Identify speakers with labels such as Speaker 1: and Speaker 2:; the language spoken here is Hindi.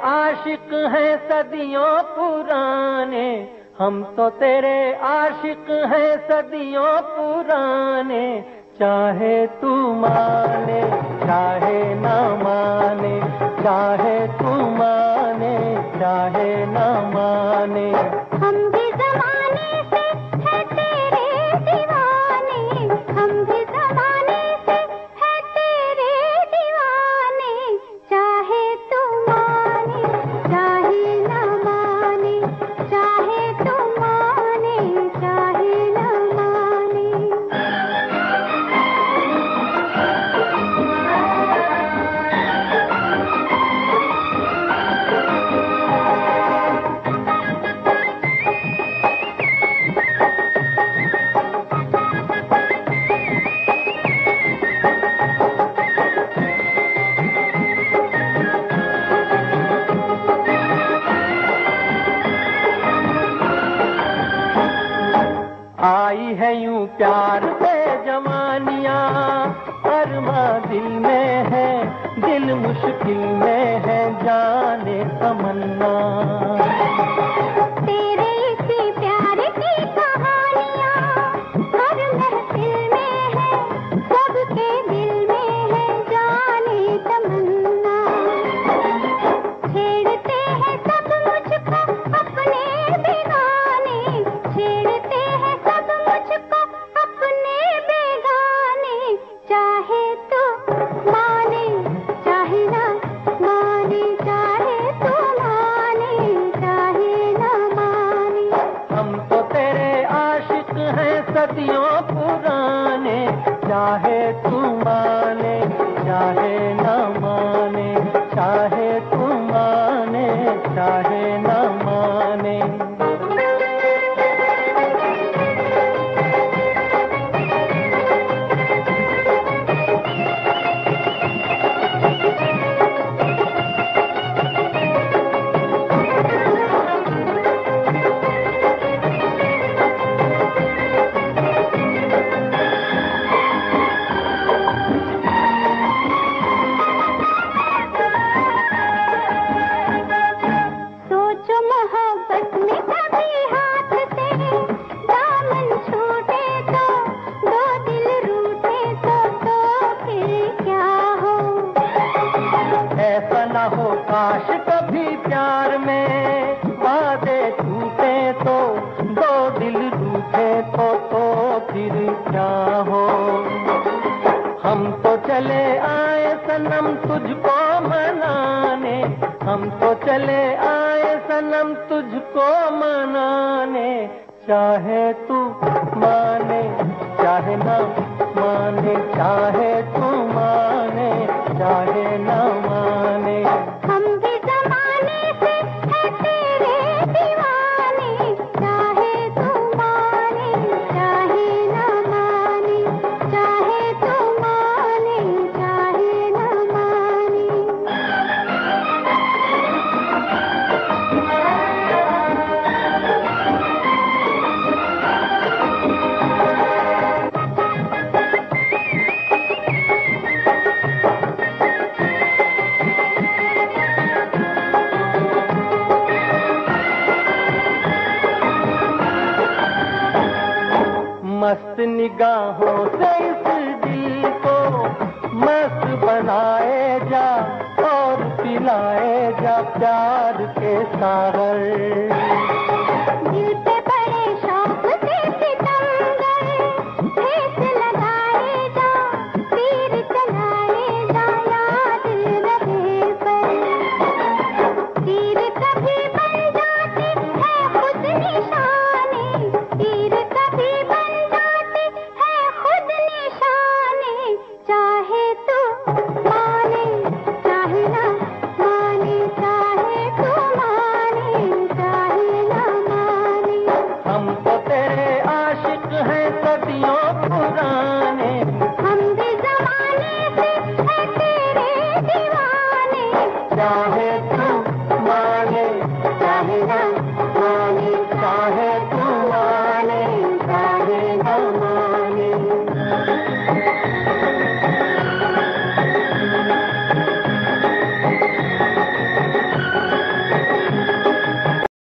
Speaker 1: आशिक हैं सदियों पुराने, हम तो तेरे आशिक हैं सदियों पुराने। चाहे तू माने चाहे ना माने, चाहे तू माने चाहे ना माने,
Speaker 2: हम भी ज़माने से है तेरे दीवाने, हम भी ज़माने से है तेरे दीवाने। चाहे तू माने चाहे ना माने, चाहे तू माने चाहे ना माने।
Speaker 1: आई है यूं प्यार पे जवानियां, अरमा दिल में है, दिल मुश्किल में है, जाने तमन्ना।
Speaker 2: तेरे इसी प्यार की कहानियां हर महफिल में है, सबके दिल में है, जाने तमन्ना। छेड़ते हैं सब मुझको अपने बेगाने, छेड़ते हैं सब मुझको अपने बेगाने। चाहे तो माने चाहे ना माने, चाहे तो माने चाहे ना माने।
Speaker 1: हम तो तेरे आशिक हैं सदियों पुराने, चाहे तू माने चाहे ना माने, चाहे तू माने चाहे ना माने।
Speaker 2: सोचो मोहब्बत में कभी हाथ से दामन छूटे तो, दो दिल रूठे तो फिर क्या हो।
Speaker 1: ऐसा ना हो काश कभी प्यार में वादे टूटे तो, दो दिल रूठे तो फिर क्या हो। हम तो चले आए सनम तुझको मनाने, हम तो चले आए सनम तुझको मनाने। चाहे तू माने चाहे ना माने, चाहे तू माने चाहे ना माने।
Speaker 2: हम भी ज़माने से है तेरे दीवाने, चाहे तू माने चाहे ना माने, चाहे तू माने चाहे ना माने।
Speaker 1: मस्त निगाहों से इस दिल को मस्त बनाए जा, और पिलाए जा प्यार के सागर।